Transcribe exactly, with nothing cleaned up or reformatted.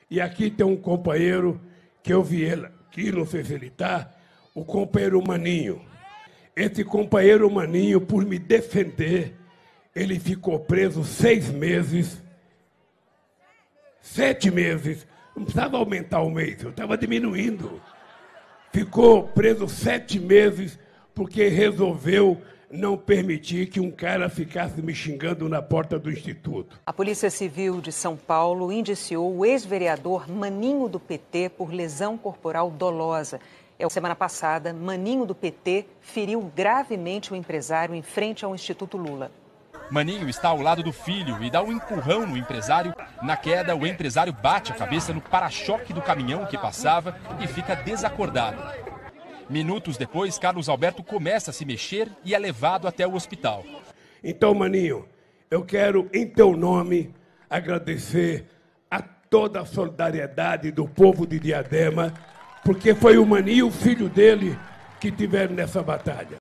E aqui tem um companheiro que eu vi ele aqui, não sei se ele está, o companheiro Maninho. Esse companheiro Maninho, por me defender, ele ficou preso seis meses, sete meses, não precisava aumentar o mês, eu estava diminuindo. Ficou preso sete meses porque resolveu não permitir que um cara ficasse me xingando na porta do Instituto. A Polícia Civil de São Paulo indiciou o ex-vereador Maninho do P T por lesão corporal dolosa. É, semana passada, Maninho do P T feriu gravemente o empresário em frente ao Instituto Lula. Maninho está ao lado do filho e dá um empurrão no empresário. Na queda, o empresário bate a cabeça no para-choque do caminhão que passava e fica desacordado. Minutos depois, Carlos Alberto começa a se mexer e é levado até o hospital. Então, Maninho, eu quero, em teu nome, agradecer a toda a solidariedade do povo de Diadema, porque foi o Maninho, o filho dele, que tiveram nessa batalha.